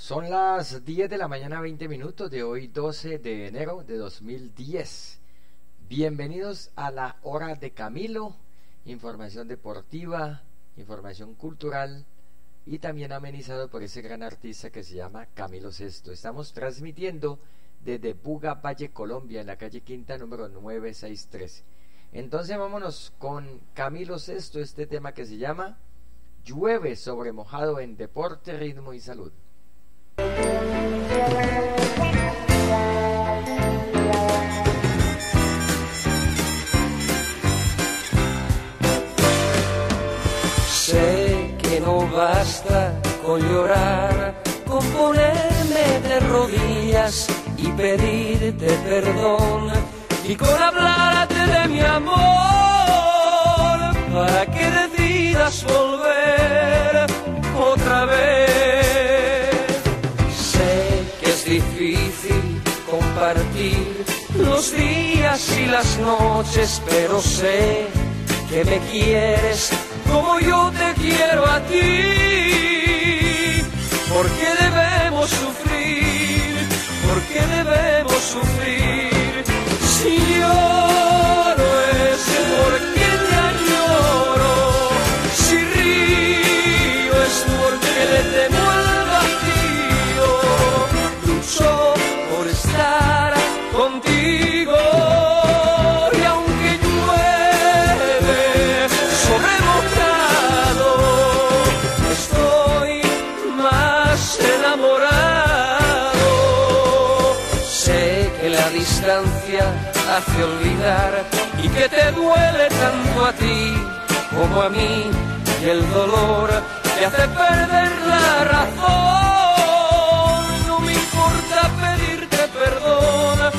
Son las 10 de la mañana, 20 minutos de hoy, 12 de enero de 2010. Bienvenidos a la Hora de Camilo, información deportiva, información cultural y también amenizado por ese gran artista que se llama Camilo Sesto. Estamos transmitiendo desde Buga, Valle, Colombia, en la calle Quinta, número 963. Entonces vámonos con Camilo Sesto, este tema que se llama Llueve sobre mojado en deporte, ritmo y salud. Sé que no basta con llorar, con ponerme de rodillas y pedirte perdón, y con hablarte de mi amor, para que decidas volver otra vez. Sé que es difícil compartir los días y las noches, pero sé que me quieres como yo te quiero a ti. ¿Por qué debemos sufrir? ¿Por qué debemos sufrir? Si lloro es porque te añoro, si río es porque le temo al vacío. Lucho por estar contigo. Hace olvidar y que te duele tanto a ti como a mí, y el dolor te hace perder la razón. No me importa pedirte perdón,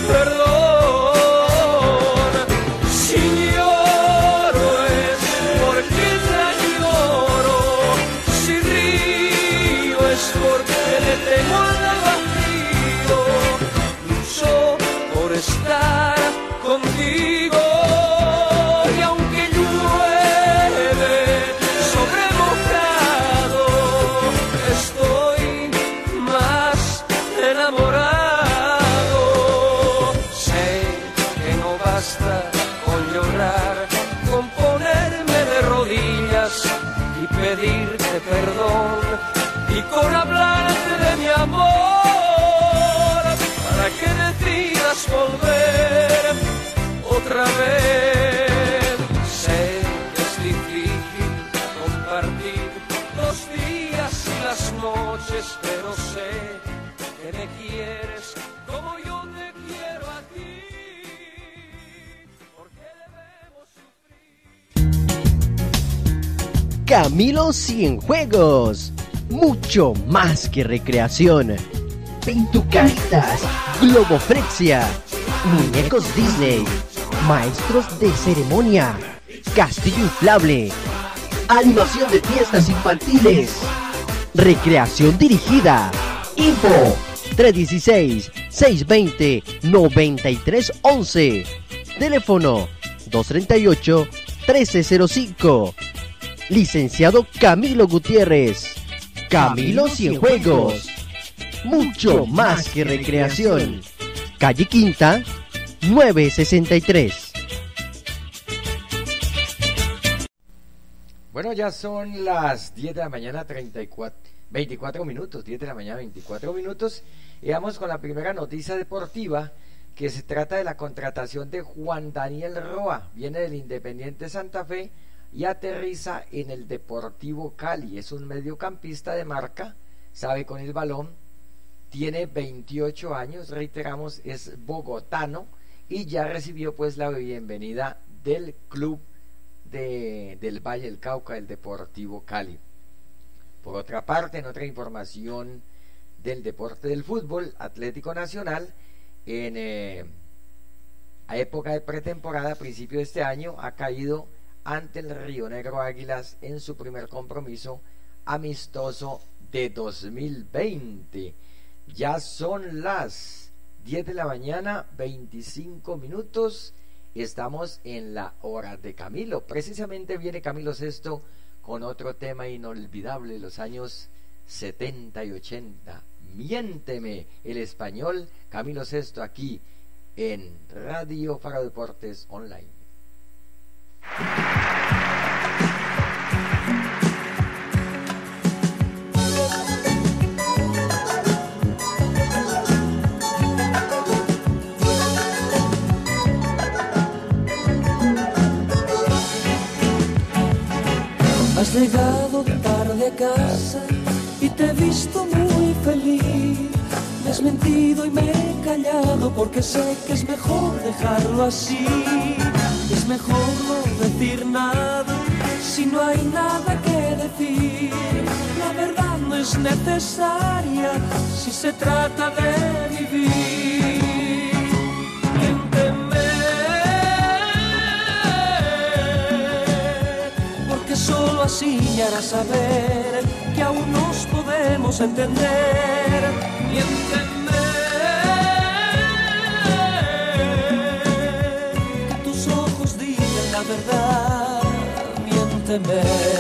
perdón. Si lloro es porque te añoro, si río es porque le tengo al vacío. Lucho por estar contigo, y aunque llueve sobre mojado, estoy más enamorado. Sé que no basta con llorar, con ponerme de rodillas y pedirte perdón, y con hablarte de mi amor, para que decidas volver otra vez. Sé que es difícil compartir los días y las noches, pero sé que me quieres como yo te quiero a ti. ¿Por qué debemos sufrir? Camilo Cienjuegos, mucho más que recreación. Pintucaritas, globofrexia, muñecos Disney, maestros de ceremonia, castillo inflable, animación de fiestas infantiles, recreación dirigida. Info 316-620-9311, teléfono 238-1305. Licenciado Camilo Gutiérrez. Camilo Cienjuegos, mucho más que recreación. Calle Quinta, 963. Bueno, ya son las 10 de la mañana, 24 minutos, 10 de la mañana, 24 minutos. Y vamos con la primera noticia deportiva, que se trata de la contratación de Juan Daniel Roa. Viene del Independiente Santa Fe y aterriza en el Deportivo Cali. Es un mediocampista de marca, sabe con el balón, tiene 28 años, reiteramos, es bogotano y ya recibió pues la bienvenida del club del Valle del Cauca, el Deportivo Cali. Por otra parte, en otra información del deporte del fútbol, Atlético Nacional, a época de pretemporada, a principio de este año, ha caído ante el Río Negro Águilas en su primer compromiso amistoso de 2020. Ya son las 10 de la mañana, 25 minutos. Estamos en la Hora de Camilo. Precisamente viene Camilo Sesto con otro tema inolvidable, los años 70 y 80. Miénteme, el español, Camilo Sesto, aquí en Radio Faro Deportes Online. Has llegado tarde a casa y te he visto muy feliz. Me has mentido y me he callado porque sé que es mejor dejarlo así. Es mejor no decir nada si no hay nada que decir. La verdad no es necesaria si se trata de vivir. Solo así me harás saber que aún nos podemos entender. Miénteme, que tus ojos digan la verdad. Miénteme.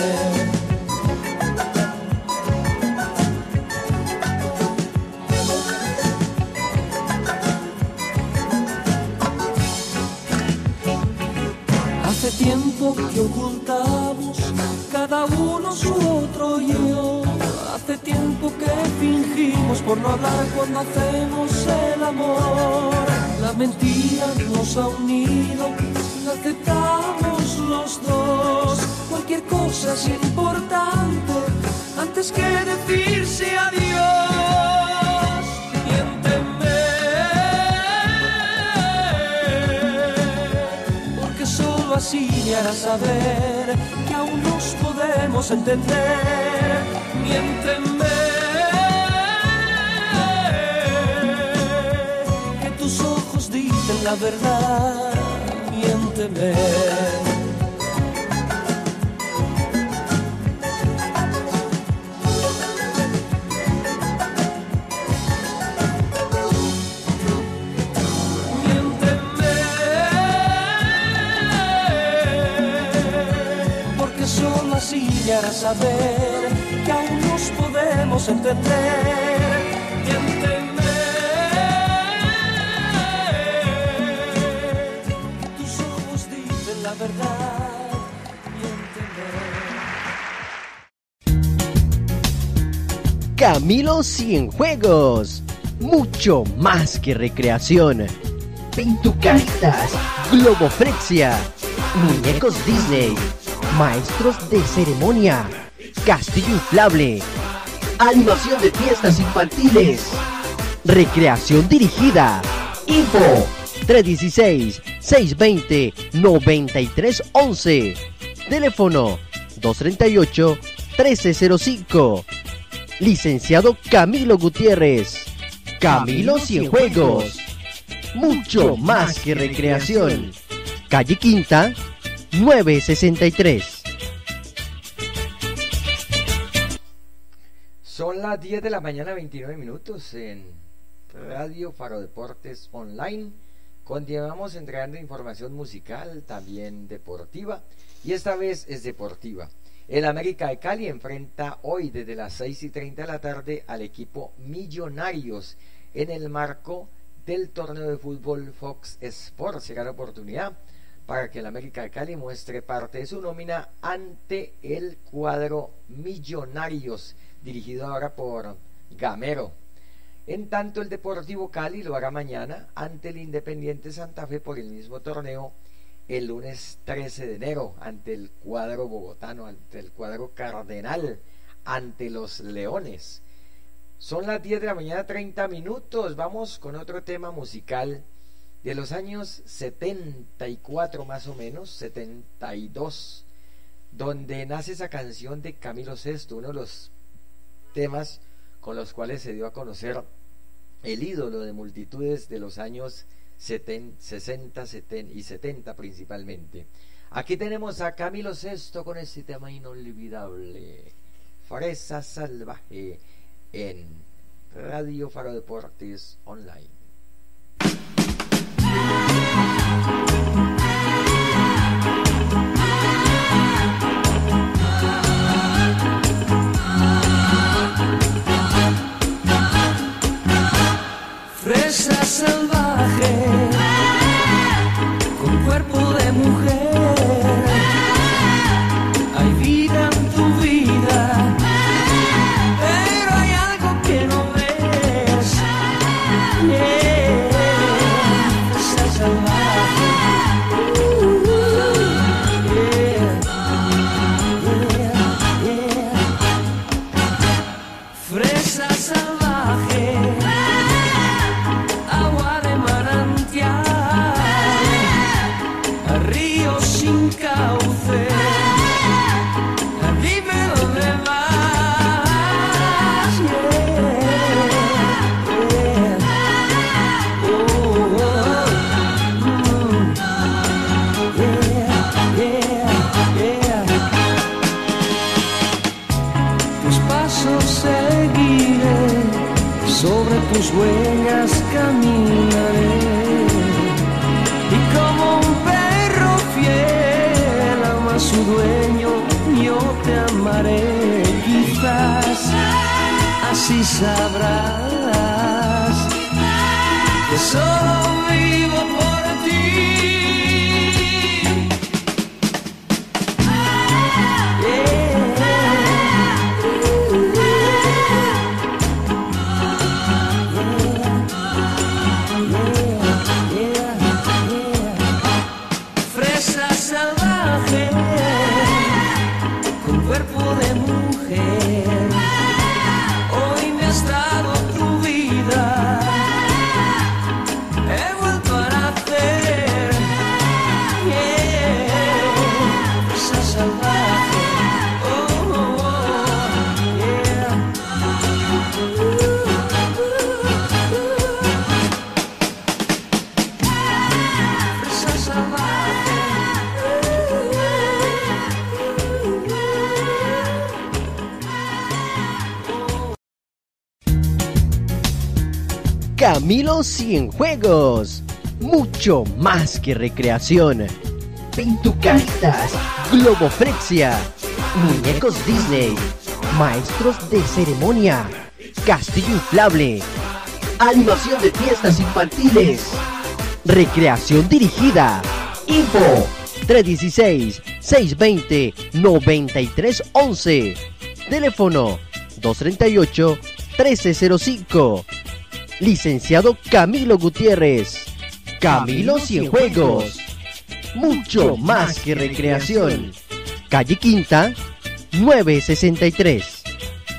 Hace tiempo que ocultamos cada uno su otro yo. Hace tiempo que fingimos por no hablar cuando hacemos el amor. La mentira nos ha unido, la aceptamos los dos. Cualquier cosa es importante antes que decirse adiós. Miénteme, porque solo así me harás saber que aún nos podemos entender. Miénteme, que tus ojos dicen la verdad. Miénteme. Así me harás saber que aún nos podemos entender. Miénteme, que tus ojos dicen la verdad. Miénteme. Camilo Cienfuegos, mucho más que recreación. Pintucaritas, globoflexia, muñecos Disney, maestros de ceremonia, castillo inflable, animación de fiestas infantiles, recreación dirigida. Info 316-620-9311, teléfono 238-1305. Licenciado Camilo Gutiérrez. Camilo Cienfuegos, mucho más que recreación. Calle Quinta 963. Son las 10 de la mañana, 29 minutos en Radio Faro Deportes Online. Continuamos entregando información musical, también deportiva, y esta vez es deportiva. El América de Cali enfrenta hoy desde las 6:30 de la tarde al equipo Millonarios en el marco del torneo de fútbol Fox Sports. Será la oportunidad para que el América de Cali muestre parte de su nómina ante el cuadro Millonarios, dirigido ahora por Gamero. En tanto, el Deportivo Cali lo hará mañana ante el Independiente Santa Fe por el mismo torneo, el lunes 13 de enero ante el cuadro bogotano, ante el cuadro cardenal, ante los Leones. Son las 10 de la mañana, 30 minutos. Vamos con otro tema musical de los años 74 más o menos, 72, donde nace esa canción de Camilo Sesto, uno de los temas con los cuales se dio a conocer el ídolo de multitudes de los años 60 y 70 principalmente. Aquí tenemos a Camilo Sesto con este tema inolvidable, Fresa Salvaje, en Radio Faro Deportes Online. fresa salvaje, agua de manantial, río sin cauce, dime dónde vas. Tus pasos seguiré, sobre tus huellas caminaré, y como un perro fiel ama a su dueño, yo te amaré. Quizás así sabrás que solo vivo por ti. Fresa salvaje, con cuerpo de mujer, hoy me has dado tu vida, he vuelto a nacer. Fresa salvaje, oh, oh, oh, yeah. Fresa salvaje. Camilo Cienfuegos, mucho más que recreación. Pintucaritas, globoflexia, muñecos Disney, maestros de ceremonia, castillo inflable, animación de fiestas infantiles, recreación dirigida. Info 316-620-9311, teléfono 238-1305. Licenciado Camilo Gutiérrez. Camilo Cienfuegos, mucho más que recreación. Calle Quinta, 963.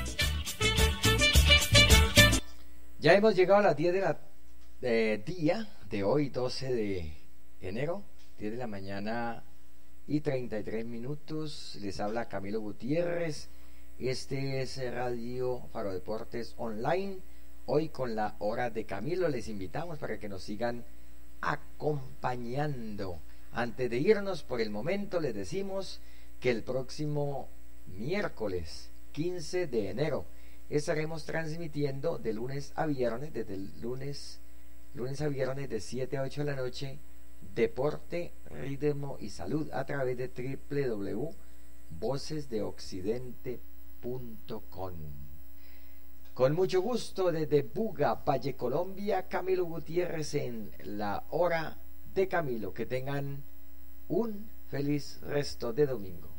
Ya hemos llegado a las 10 de la día de hoy, 12 de enero, 10 de la mañana y 33 minutos. Les habla Camilo Gutiérrez. Este es Radio Faro Deportes Online. Hoy con la hora de Camilo les invitamos para que nos sigan acompañando. Antes de irnos, por el momento les decimos que el próximo miércoles 15 de enero estaremos transmitiendo de lunes a viernes, desde el lunes a viernes de 7 a 8 de la noche, deporte, ritmo y salud a través de www.vocesdeoccidente.com. Con mucho gusto desde Buga, Valle, Colombia, Camilo Gutiérrez en la hora de Camilo. Que tengan un feliz resto de domingo.